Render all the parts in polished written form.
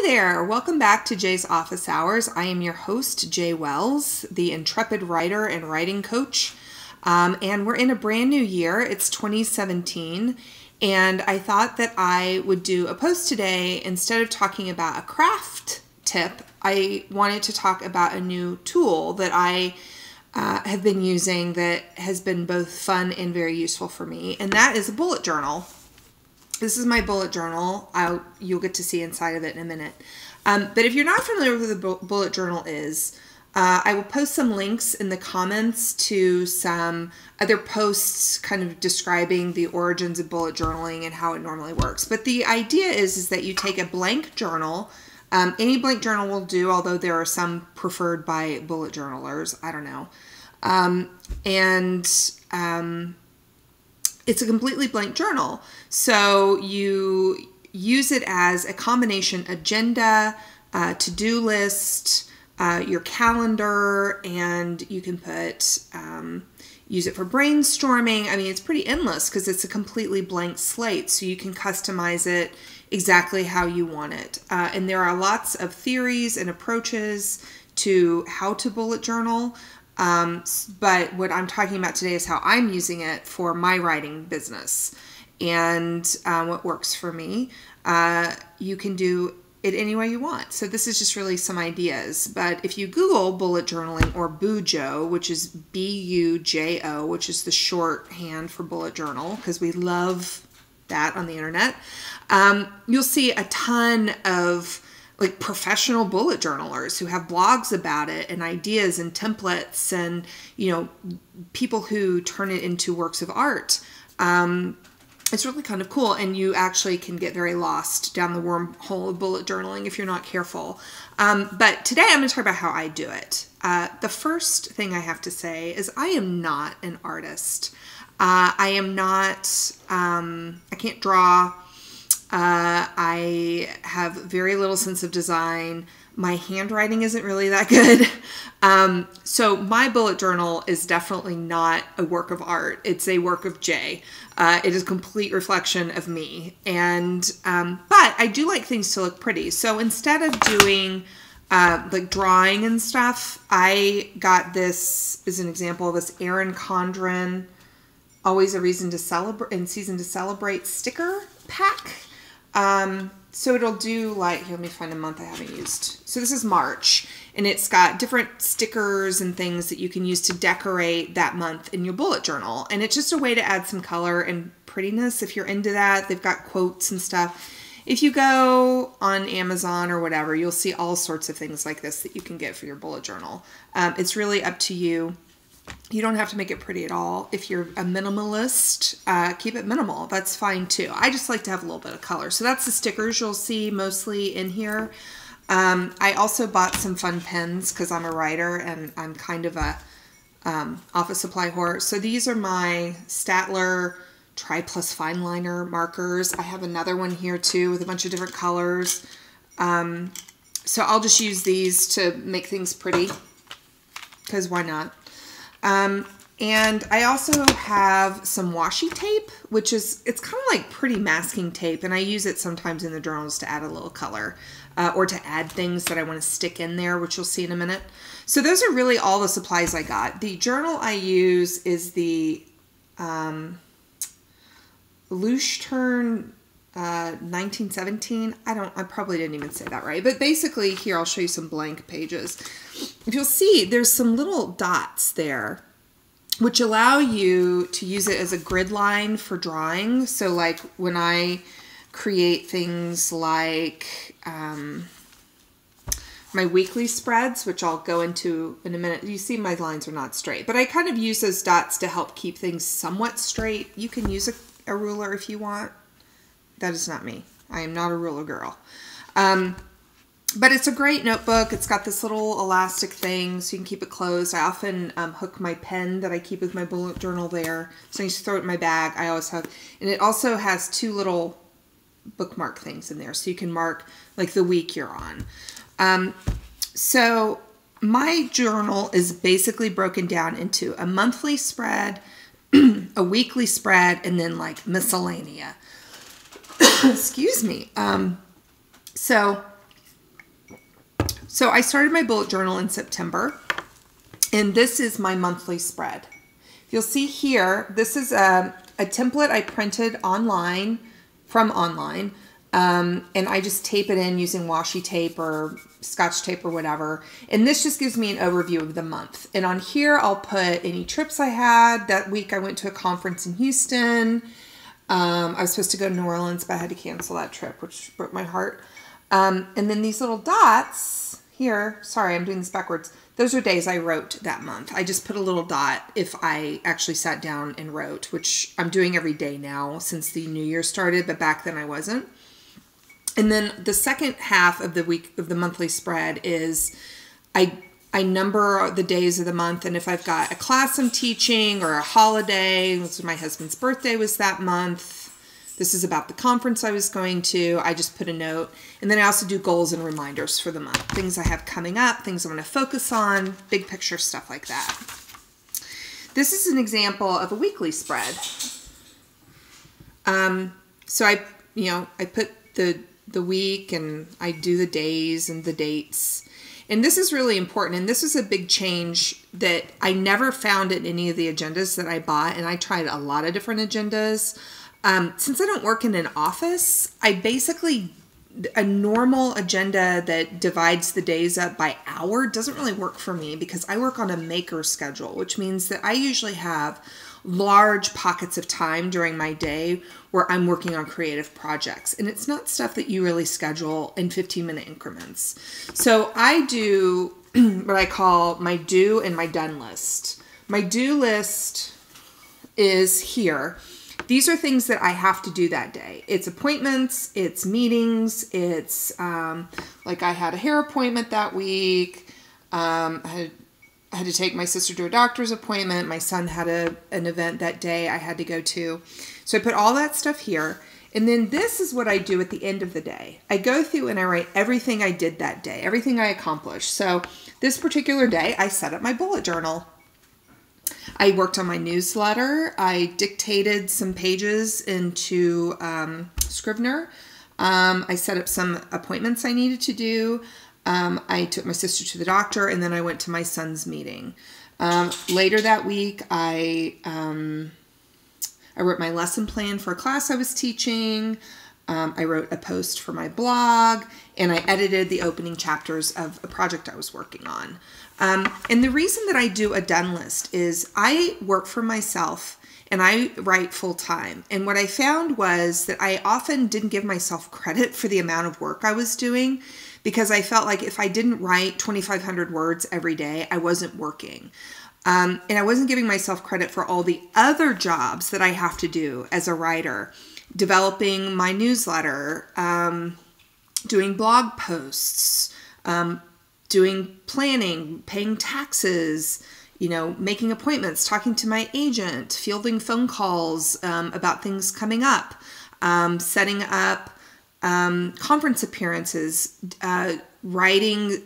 there, welcome back to Jay's Office Hours. I am your host, Jay Wells, the intrepid writer and writing coach. And we're in a brand new year. It's 2017. And I thought that I would do a post today. Instead of talking about a craft tip, I wanted to talk about a new tool that I have been using that has been both fun and very useful for me. And that is a bullet journal. This is my bullet journal. You'll get to see inside of it in a minute. But if you're not familiar with what a bullet journal is, I will post some links in the comments to some other posts kind of describing the origins of bullet journaling and how it normally works. But the idea is that you take a blank journal. Any blank journal will do, although there are some preferred by bullet journalers. I don't know. It's a completely blank journal. So you use it as a combination agenda, to-do list, your calendar, and you can use it for brainstorming. I mean, it's pretty endless because it's a completely blank slate. So you can customize it exactly how you want it. And there are lots of theories and approaches to how to bullet journal. But what I'm talking about today is how I'm using it for my writing business and what works for me. You can do it any way you want. So this is just really some ideas. But if you Google bullet journaling or Bujo, which is B-U-J-O, which is the shorthand for bullet journal, because we love that on the internet, you'll see a ton of like professional bullet journalers who have blogs about it and ideas and templates and, you know, people who turn it into works of art. It's really kind of cool, and you actually can get very lost down the wormhole of bullet journaling if you're not careful. But today I'm going to talk about how I do it. The first thing I have to say is I am not an artist. I am not, I can't draw. I have very little sense of design. My handwriting isn't really that good. So my bullet journal is definitely not a work of art. It's a work of Jay. It is a complete reflection of me. And, but I do like things to look pretty. So instead of doing, like drawing and stuff, I got this as an example of this Erin Condren, Always a Reason to Celebrate, in Season to Celebrate sticker pack. So it'll do like, here, let me find a month I haven't used. So this is March, and it's got different stickers and things that you can use to decorate that month in your bullet journal. And it's just a way to add some color and prettiness if you're into that. They've got quotes and stuff. If you go on Amazon or whatever, you'll see all sorts of things like this that you can get for your bullet journal. It's really up to you. You don't have to make it pretty at all. If you're a minimalist, keep it minimal. That's fine too. I just like to have a little bit of color. So that's the stickers you'll see mostly in here. I also bought some fun pens because I'm a writer and I'm kind of a office supply whore. So these are my Staedtler Tri Plus Fine Liner markers. I have another one here too with a bunch of different colors. So I'll just use these to make things pretty because why not? And I also have some washi tape, which is, it's kind of like pretty masking tape, and I use it sometimes in the journals to add a little color, or to add things that I want to stick in there, which you'll see in a minute. So those are really all the supplies I got. The journal I use is the, Leuchtturm 1917. I probably didn't even say that right. But basically here, I'll show you some blank pages. If you'll see, there's some little dots there, which allow you to use it as a grid line for drawing. So like when I create things like my weekly spreads, which I'll go into in a minute. You see my lines are not straight, but I kind of use those dots to help keep things somewhat straight. You can use a ruler if you want. That is not me. I am not a ruler girl. But it's a great notebook. It's got this little elastic thing so you can keep it closed. I often hook my pen that I keep with my bullet journal there. So I just throw it in my bag. I always have, and it also has two little bookmark things in there. So you can mark like the week you're on. So my journal is basically broken down into a monthly spread, a weekly spread, and then like miscellanea. Excuse me. So So I started my bullet journal in September, and this is my monthly spread. You'll see here, this is a template I printed online, from online, and I just tape it in using washi tape or Scotch tape or whatever. And this just gives me an overview of the month. And on here, I'll put any trips I had. That week I went to a conference in Houston. I was supposed to go to New Orleans, but I had to cancel that trip, which broke my heart. And then these little dots here, sorry, I'm doing this backwards. Those are days I wrote that month. I just put a little dot if I actually sat down and wrote, which I'm doing every day now since the new year started, but back then I wasn't. And then the second half of the week of the monthly spread is I number the days of the month, and if I've got a class I'm teaching or a holiday, this was my husband's birthday was that month. This is about the conference I was going to. I just put a note. And then I also do goals and reminders for the month. Things I have coming up, things I want to focus on, big picture stuff like that. This is an example of a weekly spread. So I put the week, and I do the days and the dates. And this is really important. And this was a big change that I never found in any of the agendas that I bought. And I tried a lot of different agendas. Since I don't work in an office, a normal agenda that divides the days up by hour doesn't really work for me because I work on a maker schedule, which means that I usually have large pockets of time during my day where I'm working on creative projects. And it's not stuff that you really schedule in 15-minute increments. So I do what I call my do and my done list. My do list is here. These are things that I have to do that day. It's appointments, it's meetings, it's like I had a hair appointment that week. I had to take my sister to a doctor's appointment. My son had an event that day I had to go to. So I put all that stuff here. And then this is what I do at the end of the day. I go through and I write everything I did that day, everything I accomplished. So this particular day, I set up my bullet journal. I worked on my newsletter. I dictated some pages into Scrivener. I set up some appointments I needed to do. I took my sister to the doctor, and then I went to my son's meeting. Later that week, I wrote my lesson plan for a class I was teaching. I wrote a post for my blog, and I edited the opening chapters of a project I was working on. And the reason that I do a done list is I work for myself and I write full time. And what I found was that I often didn't give myself credit for the amount of work I was doing because I felt like if I didn't write 2,500 words every day, I wasn't working. And I wasn't giving myself credit for all the other jobs that I have to do as a writer, developing my newsletter, doing blog posts, doing planning, paying taxes, making appointments, talking to my agent, fielding phone calls about things coming up, setting up conference appearances, writing,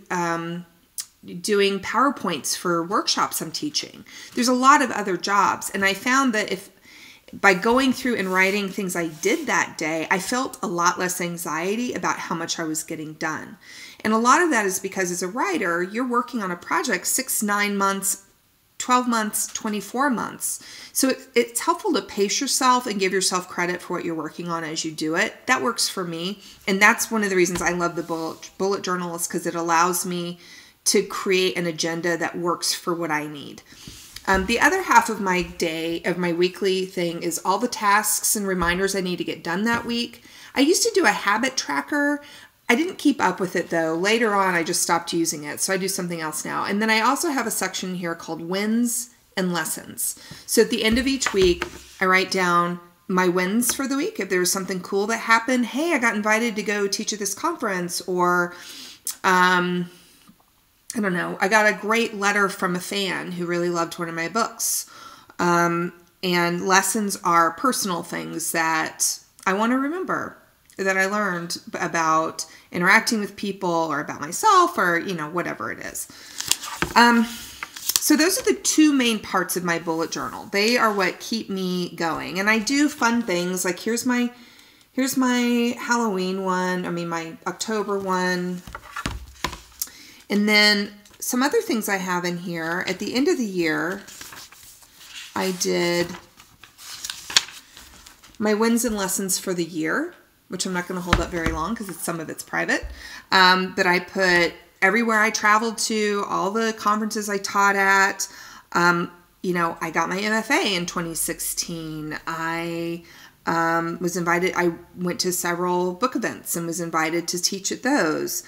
doing PowerPoints for workshops I'm teaching. There's a lot of other jobs. And I found that by going through and writing things I did that day, I felt a lot less anxiety about how much I was getting done. And a lot of that is because as a writer, you're working on a project 6, 9 months, 12 months, 24 months. So it's helpful to pace yourself and give yourself credit for what you're working on as you do it. That works for me. And that's one of the reasons I love the bullet journal is because it allows me to create an agenda that works for what I need. The other half of my day, of my weekly thing, is all the tasks and reminders I need to get done that week. I used to do a habit tracker. I didn't keep up with it though. Later on, I just stopped using it. So I do something else now. And then I also have a section here called wins and lessons. So at the end of each week, I write down my wins for the week. If there was something cool that happened, hey, I got invited to go teach at this conference, or I don't know, I got a great letter from a fan who really loved one of my books. And lessons are personal things that I want to remember, that I learned about interacting with people or about myself or, whatever it is. So those are the two main parts of my bullet journal. They are what keep me going. And I do fun things like here's my Halloween one, my October one. And then some other things I have in here. At the end of the year, I did my wins and lessons for the year, which I'm not going to hold up very long because some of it's private. That I put everywhere I traveled to, all the conferences I taught at. You know, I got my MFA in 2016. I was invited. I went to several book events and was invited to teach at those.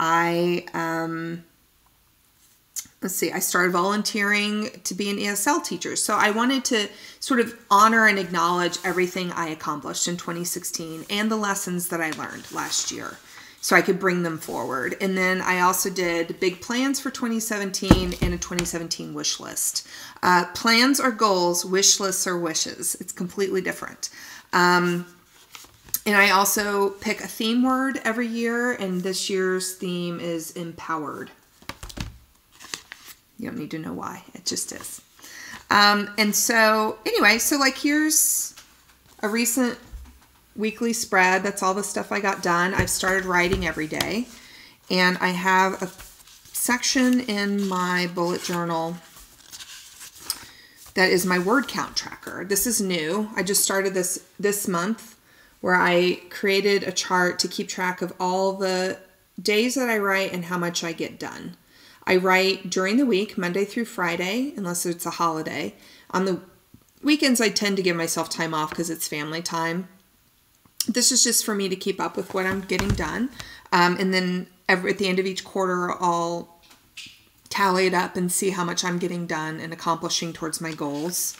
Let's see, I started volunteering to be an ESL teacher. So I wanted to sort of honor and acknowledge everything I accomplished in 2016 and the lessons that I learned last year so I could bring them forward. And then I also did big plans for 2017 and a 2017 wish list. Plans are goals, wish lists are wishes. It's completely different. And I also pick a theme word every year, and this year's theme is empowered. You don't need to know why. It just is. And so anyway, so like here's a recent weekly spread. That's all the stuff I got done. I've started writing every day. And I have a section in my bullet journal that is my word count tracker. This is new. I just started this month, where I created a chart to keep track of all the days that I write and how much I get done. I write during the week, Monday through Friday, unless it's a holiday. On the weekends, I tend to give myself time off because it's family time. This is just for me to keep up with what I'm getting done. And then at the end of each quarter, I'll tally it up and see how much I'm getting done and accomplishing towards my goals.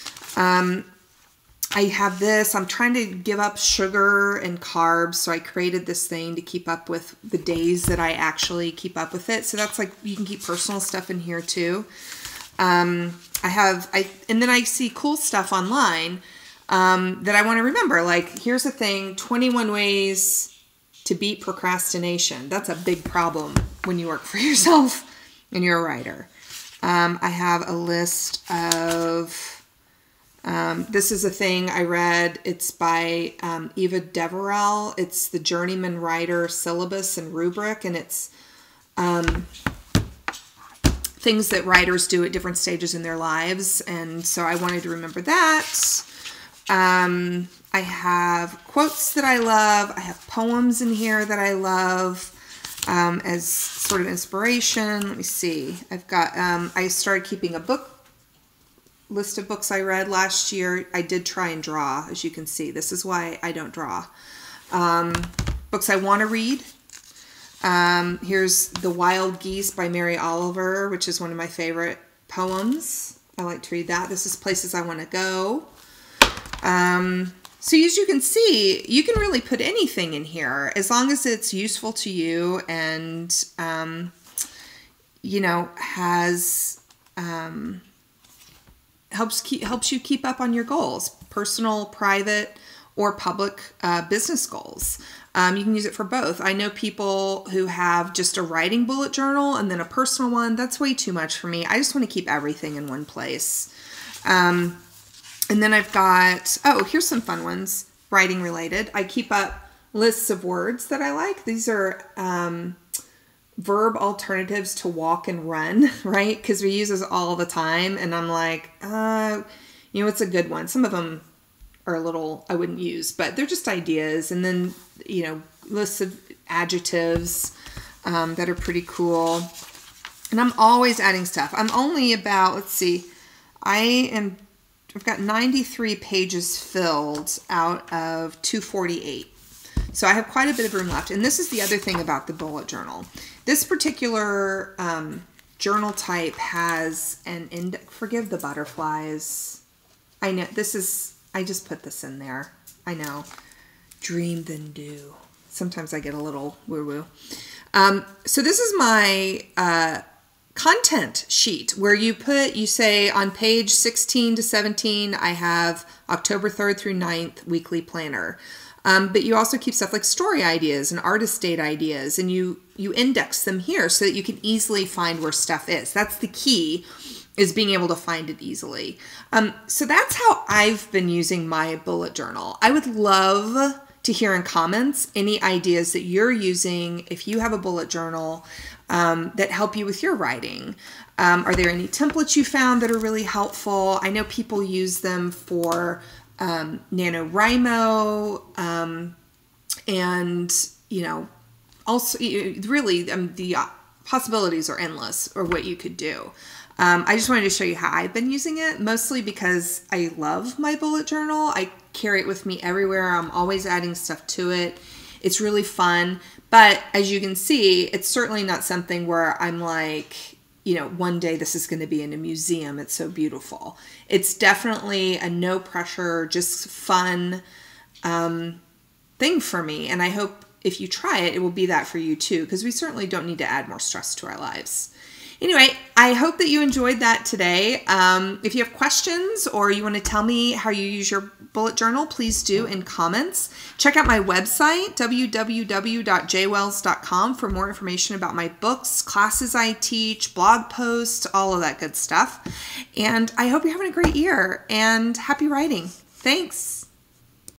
I have this. I'm trying to give up sugar and carbs, so I created this thing to keep up with the days that I actually keep up with it. So that's like, you can keep personal stuff in here too. And then I see cool stuff online that I want to remember. Like, here's the thing, 21 ways to beat procrastination. That's a big problem when you work for yourself and you're a writer. I have a list of... this is a thing I read. It's by Eva Deverell. It's the Journeyman Writer Syllabus and Rubric, and it's things that writers do at different stages in their lives. And so I wanted to remember that. I have quotes that I love. I have poems in here that I love as sort of inspiration. Let me see. I've got, I started keeping a list of books I read last year. I did try and draw, as you can see. This is why I don't draw. Books I want to read. Here's The Wild Geese by Mary Oliver, which is one of my favorite poems. I like to read that. This is Places I Want to Go. So as you can see, you can really put anything in here as long as it's useful to you and, you know, has... helps you keep up on your goals, personal, private, or public business goals. You can use it for both. I know people who have just a writing bullet journal and then a personal one. That's way too much for me. I just want to keep everything in one place. And then I've got, oh, here's some fun ones, writing related. I keep up lists of words that I like. These are verb alternatives to walk and run, right? Because we use this all the time. And I'm like, you know, it's a good one. Some of them are a little, I wouldn't use, but they're just ideas. And then, you know, lists of adjectives that are pretty cool. And I'm always adding stuff. I'm only about, let's see, I've got 93 pages filled out of 248. So I have quite a bit of room left. And this is the other thing about the bullet journal. This particular journal type has an index. Forgive the butterflies. I know this is, I just put this in there. I know. Dream then do. Sometimes I get a little woo-woo. So this is my content sheet where you say on page 16 to 17, I have October 3rd through 9th weekly planner. But you also keep stuff like story ideas and artist date ideas, and you index them here so that you can easily find where stuff is. That's the key, is being able to find it easily. So that's how I've been using my bullet journal. I would love to hear in comments any ideas that you're using if you have a bullet journal that help you with your writing. Are there any templates you found that are really helpful? I know people use them for NaNoWriMo, and, you know, also really the possibilities are endless or what you could do. I just wanted to show you how I've been using it, mostly because I love my bullet journal. I carry it with me everywhere. I'm always adding stuff to it. It's really fun. But as you can see, it's certainly not something where I'm like, you know, one day this is going to be in a museum. It's so beautiful. It's definitely a no pressure, just fun thing for me. And I hope if you try it, it will be that for you too, because we certainly don't need to add more stress to our lives. Anyway, I hope that you enjoyed that today. If you have questions or you want to tell me how you use your bullet journal, please do in comments. Check out my website, www.jwells.com, for more information about my books, classes I teach, blog posts, all of that good stuff. And I hope you're having a great year and happy writing. Thanks.